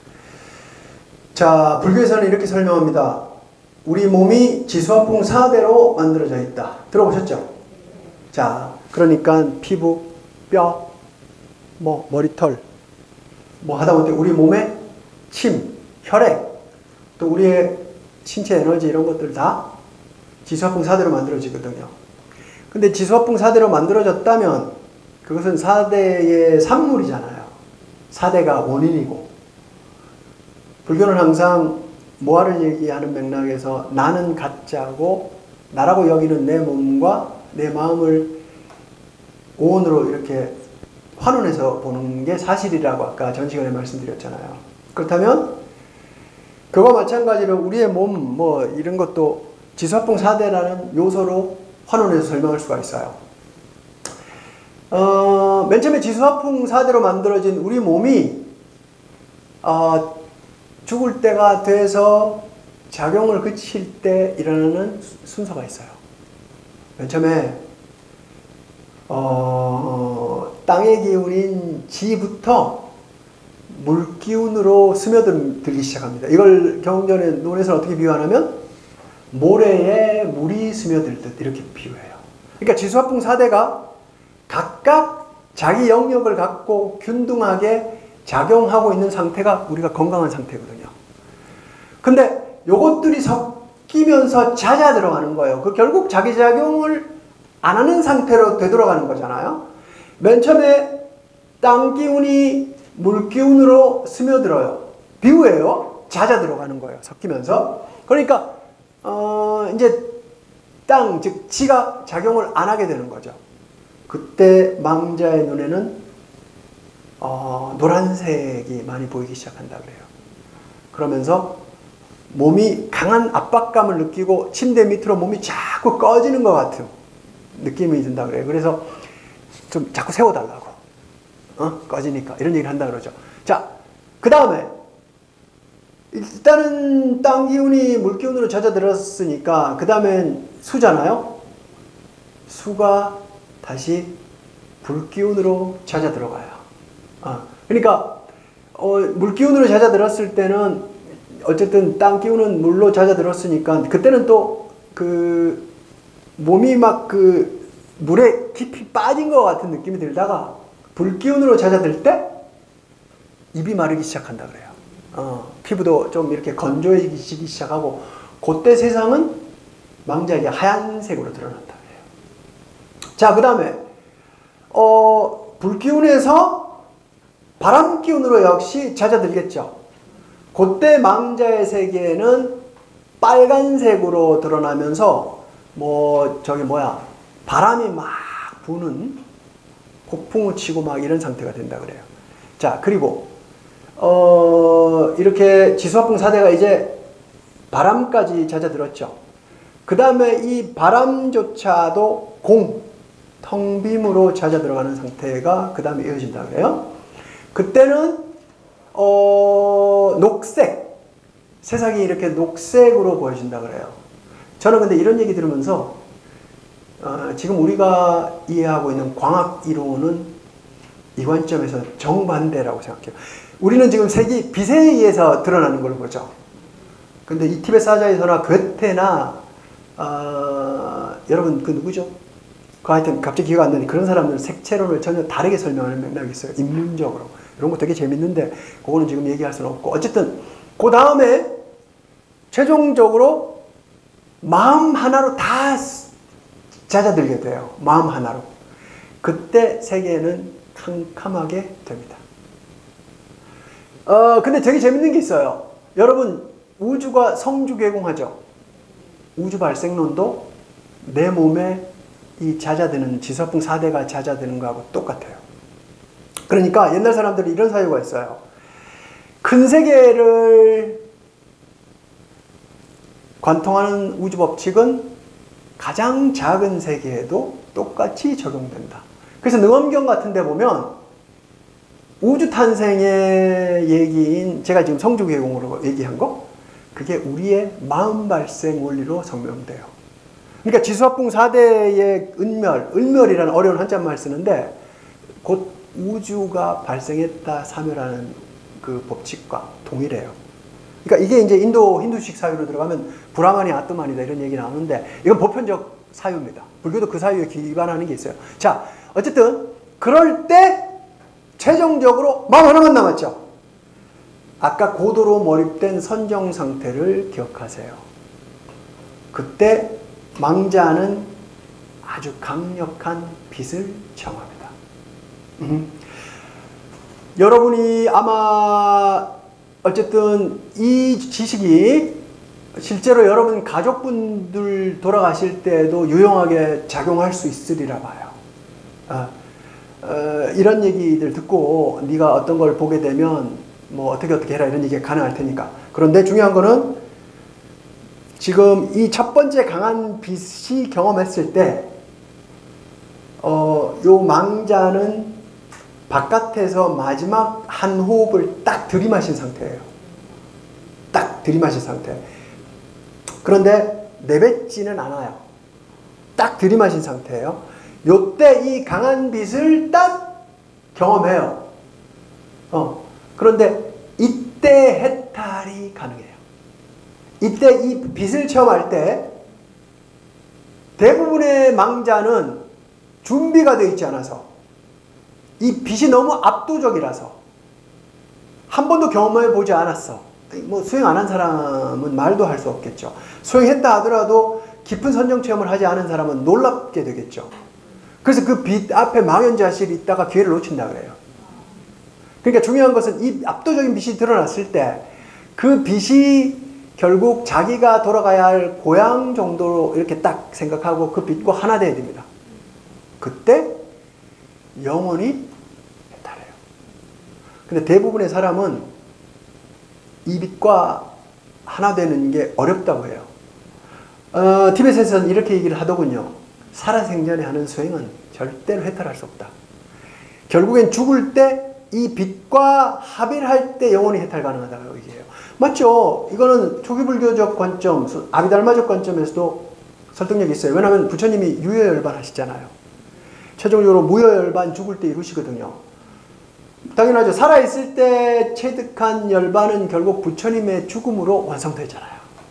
자, 불교에서는 이렇게 설명합니다. 우리 몸이 지수화풍 4대로 만들어져 있다. 들어보셨죠? 자, 그러니까 피부, 뼈, 뭐 머리털, 뭐 하다못해 우리 몸에 침, 혈액, 또 우리의 신체 에너지 이런 것들 다 지수화풍 4대로 만들어지거든요. 근데 지수화풍 4대로 만들어졌다면 그것은 4대의 산물이잖아요. 4대가 원인이고, 불교는 항상 모아를 얘기하는 맥락에서 나는 가짜고 나라고 여기는 내 몸과 내 마음을 오온으로 이렇게 환원해서 보는 게 사실이라고 아까 전 시간에 말씀드렸잖아요. 그렇다면 그와 마찬가지로 우리의 몸 뭐 이런 것도 지수화풍 4대라는 요소로 환원해서 설명할 수가 있어요. 맨 처음에 지수화풍 4대로 만들어진 우리 몸이 죽을 때가 돼서 작용을 그칠 때 일어나는 순서가 있어요. 맨 처음에 땅의 기운인 지부터 물기운으로 스며들기 시작합니다. 이걸 경전의 논에서는 어떻게 비유하냐면 모래에 물이 스며들듯 이렇게 비유해요. 그러니까 지수화풍 4대가 각각 자기 영역을 갖고 균등하게 작용하고 있는 상태가 우리가 건강한 상태거든요. 근데 요것들이 섞이면서 잦아들어가는 거예요. 그 결국 자기 작용을 안 하는 상태로 되돌아가는 거잖아요. 맨 처음에 땅 기운이 물 기운으로 스며들어요. 비유예요. 잦아들어가는 거예요. 섞이면서. 그러니까 이제 땅, 즉 지가 작용을 안 하게 되는 거죠. 그때 망자의 눈에는 노란색이 많이 보이기 시작한다 그래요. 그러면서 몸이 강한 압박감을 느끼고 침대 밑으로 몸이 자꾸 꺼지는 것 같은 느낌이 든다 그래요. 그래서 좀 자꾸 세워달라고. 꺼지니까. 이런 얘기를 한다 그러죠. 자, 그 다음에 일단은 땅 기운이 물 기운으로 젖어들었으니까 그 다음엔 수잖아요. 수가 다시 불 기운으로 젖어 들어가요. 그러니까 물 기운으로 젖어 들었을 때는 어쨌든 땅 기운은 물로 젖어 들었으니까 그때는 또 그 몸이 막 그 물에 깊이 빠진 것 같은 느낌이 들다가 불 기운으로 젖어들 때 입이 마르기 시작한다 그래요. 피부도 좀 이렇게 건조해지기 시작하고 그때 세상은 망자에게 하얀색으로 드러난다 그래요. 자, 그 다음에 불 기운에서 바람 기운으로 역시 잦아들겠죠. 그때 망자의 세계는 빨간색으로 드러나면서 바람이 막 부는 폭풍우 치고 막 이런 상태가 된다 그래요. 자, 그리고 이렇게 지수화풍 4대가 이제 바람까지 잦아들었죠. 그 다음에 이 바람조차도 텅 빔으로 잦아들어가는 상태가 그 다음에 이어진다 그래요. 그때는 녹색, 세상이 이렇게 녹색으로 보여진다 그래요. 저는 근데 이런 얘기 들으면서 지금 우리가 이해하고 있는 광학 이론은 이 관점에서 정반대라고 생각해요. 우리는 지금 색이 빛에 의해서 드러나는 걸 보죠. 근데 이 티베트 사자에서나 괴테나 여러분 그 누구죠? 하여튼 갑자기 기억 안 나는 그런 사람들은 색채론을 전혀 다르게 설명하는 맥락이 있어요. 인문적으로. 이런 거 되게 재밌는데 그거는 지금 얘기할 수는 없고 어쨌든 그 다음에 최종적으로 마음 하나로 다 잦아들게 돼요. 마음 하나로. 그때 세계는 캄캄하게 됩니다. 근데 되게 재밌는 게 있어요. 여러분 우주가 성주개공하죠. 우주 발생론도 내 몸에 이 잦아드는 지수화풍 4대가 잦아드는 거하고 똑같아요. 그러니까 옛날 사람들이 이런 사유가 있어요. 큰 세계를 관통하는 우주 법칙은 가장 작은 세계에도 똑같이 적용된다. 그래서 능엄경 같은 데 보면 우주 탄생의 얘기인 제가 지금 성주개공으로 얘기한 거 그게 우리의 마음 발생 원리로 설명돼요. 그러니까 지수화풍 4대의 을멸이라는 어려운 한자말 쓰는데 곧 우주가 발생했다 사멸하는 그 법칙과 동일해요. 그러니까 이게 이제 인도 힌두식 사유로 들어가면 브라만이 아트만이다 이런 얘기 나오는데 이건 보편적 사유입니다. 불교도 그 사유에 기반하는 게 있어요. 자, 어쨌든 그럴 때 최종적으로 마음 하나만 남았죠. 아까 고도로 몰입된 선정 상태를 기억하세요. 그때 망자는 아주 강력한 빛을 체험합니다. 여러분이 아마 어쨌든 이 지식이 실제로 여러분 가족분들 돌아가실 때도 유용하게 작용할 수 있으리라 봐요. 이런 얘기들 듣고 네가 어떤 걸 보게 되면 뭐 어떻게 해라 이런 얘기가 가능할 테니까. 그런데 중요한 거는 지금 이 첫 번째 강한 빛이 경험했을 때 요 망자는 바깥에서 마지막 한 호흡을 딱 들이마신 상태예요. 딱 들이마신 상태. 그런데 내뱉지는 않아요. 딱 들이마신 상태예요. 요때 이 강한 빛을 딱 경험해요. 그런데 이때 해탈이 가능해요. 이때 이 빛을 체험할 때 대부분의 망자는 준비가 되어 있지 않아서 이 빛이 너무 압도적이라서 한 번도 경험해 보지 않았어. 뭐 수행 안 한 사람은 말도 할 수 없겠죠. 수행했다 하더라도 깊은 선정 체험을 하지 않은 사람은 놀랍게 되겠죠. 그래서 그 빛 앞에 망연자실이 있다가 기회를 놓친다 그래요. 그러니까 중요한 것은 이 압도적인 빛이 드러났을 때 그 빛이 결국 자기가 돌아가야 할 고향 정도로 이렇게 딱 생각하고 그 빛과 하나 되어야 됩니다. 그때 영원히 해탈해요. 근데 대부분의 사람은 이 빛과 하나 되는 게 어렵다고 해요. 티베트에서는 이렇게 얘기를 하더군요. 살아생전에 하는 수행은 절대로 해탈할 수 없다. 결국엔 죽을 때 이 빛과 합의를 할 때 영혼이 해탈 가능하다고 얘기해요. 맞죠? 이거는 초기불교적 관점, 아비달마적 관점에서도 설득력이 있어요. 왜냐하면 부처님이 유효열반 하시잖아요. 최종적으로 무효열반 죽을 때 이루시거든요. 당연하죠. 살아있을 때 체득한 열반은 결국 부처님의 죽음으로 완성되잖아요.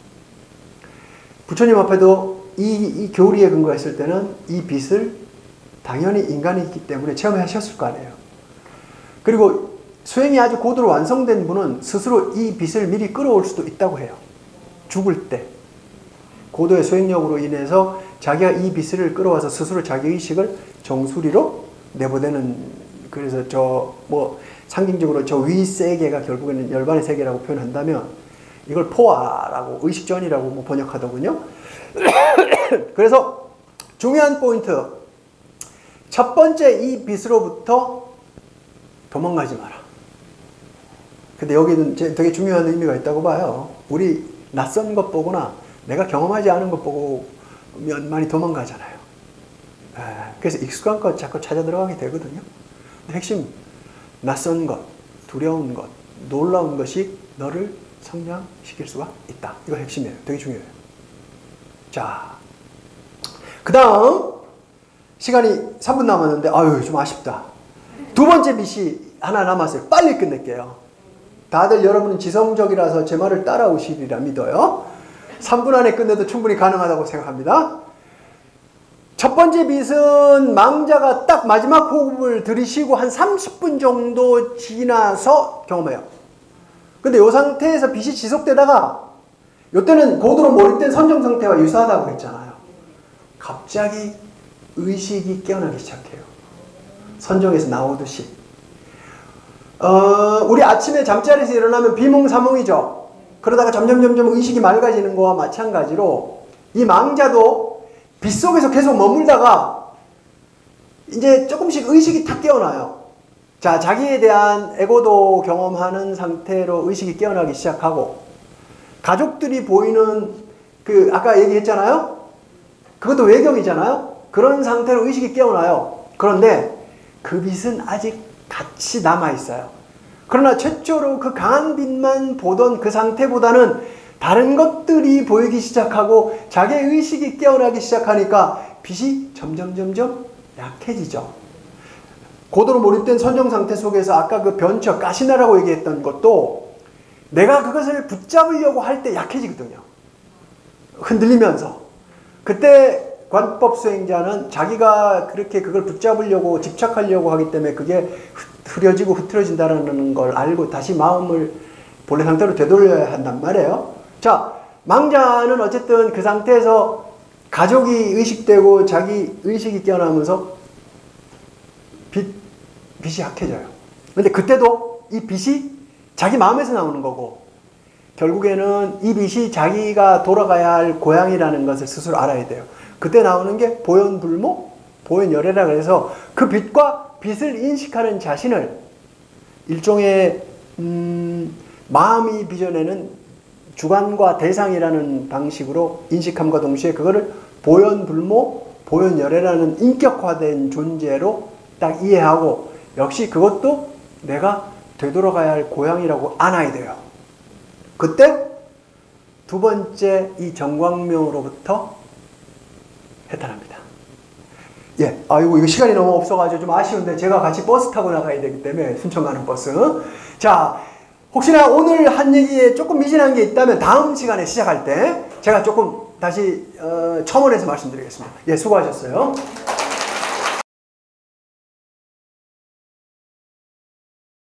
부처님 앞에도 이 교리에 근거했을 때는 이 빛을 당연히 인간이 있기 때문에 체험하셨을 거 아니에요. 그리고 수행이 아주 고도로 완성된 분은 스스로 이 빛을 미리 끌어올 수도 있다고 해요. 죽을 때. 고도의 수행력으로 인해서 자기가 이 빛을 끌어와서 스스로 자기의식을 정수리로 내보내는, 그래서 상징적으로 저 위세계가 결국에는 열반의 세계라고 표현한다면 이걸 포화라고, 의식전이라고 번역하더군요. 그래서 중요한 포인트. 첫 번째, 이 빛으로부터 도망가지 마라. 근데 여기는 되게 중요한 의미가 있다고 봐요. 우리 낯선 것 보거나 내가 경험하지 않은 것 보면 많이 도망가잖아요. 그래서 익숙한 것 자꾸 찾아 들어가게 되거든요. 근데 핵심, 낯선 것, 두려운 것, 놀라운 것이 너를 성장시킬 수가 있다. 이거 핵심이에요. 되게 중요해요. 자, 그 다음 시간이 3분 남았는데 아유 좀 아쉽다. 두 번째 빛이 하나 남았어요. 빨리 끝낼게요. 다들 여러분은 지성적이라서 제 말을 따라오시리라 믿어요. 3분 안에 끝내도 충분히 가능하다고 생각합니다. 첫 번째 빛은 망자가 딱 마지막 호흡을 들이쉬고 한 30분 정도 지나서 경험해요. 근데 이 상태에서 빛이 지속되다가 이때는 고도로 몰입된 선정 상태와 유사하다고 했잖아요. 갑자기 의식이 깨어나기 시작해요. 선정에서 나오듯이. 우리 아침에 잠자리에서 일어나면 비몽사몽이죠. 그러다가 점점 의식이 맑아지는 거와 마찬가지로 이 망자도 빛 속에서 계속 머물다가 이제 조금씩 의식이 탁 깨어나요. 자, 자기에 대한 애고도 경험하는 상태로 의식이 깨어나기 시작하고, 가족들이 보이는 아까 얘기했잖아요. 그것도 외경이잖아요. 그런 상태로 의식이 깨어나요. 그런데 그 빛은 아직 같이 남아있어요. 그러나 최초로 그 강한 빛만 보던 그 상태보다는 다른 것들이 보이기 시작하고 자기의 의식이 깨어나기 시작하니까 빛이 점점 약해지죠. 고도로 몰입된 선정 상태 속에서 아까 그 변처, 가시나라고 얘기했던 것도 내가 그것을 붙잡으려고 할 때 약해지거든요. 흔들리면서. 그때 관법 수행자는 자기가 그렇게 그걸 붙잡으려고 집착하려고 하기 때문에 그게 흐려지고 흐트러진다는 걸 알고 다시 마음을 본래 상태로 되돌려야 한단 말이에요. 자, 망자는 어쨌든 그 상태에서 가족이 의식되고 자기 의식이 깨어나면서 빛이 약해져요. 근데 그때도 이 빛이 자기 마음에서 나오는 거고, 결국에는 이 빛이 자기가 돌아가야 할 고향이라는 것을 스스로 알아야 돼요. 그때 나오는 게 보현불모, 보현열애라 그래서 그 빛과 빛을 인식하는 자신을 일종의 마음이 빚어내는 주관과 대상이라는 방식으로 인식함과 동시에 그거를 보현불모, 보현열애라는 인격화된 존재로 딱 이해하고, 역시 그것도 내가 되돌아가야 할 고향이라고 안아야 돼요. 그때 두 번째 이 정광명으로부터 해탈합니다. 예, 아이고 이거 시간이 너무 없어가지고 좀 아쉬운데 제가 같이 버스 타고 나가야 되기 때문에, 순천 가는 버스. 자, 혹시나 오늘 한 얘기에 조금 미진한 게 있다면 다음 시간에 시작할 때 제가 조금 다시 첨언해서 말씀드리겠습니다. 예, 수고하셨어요.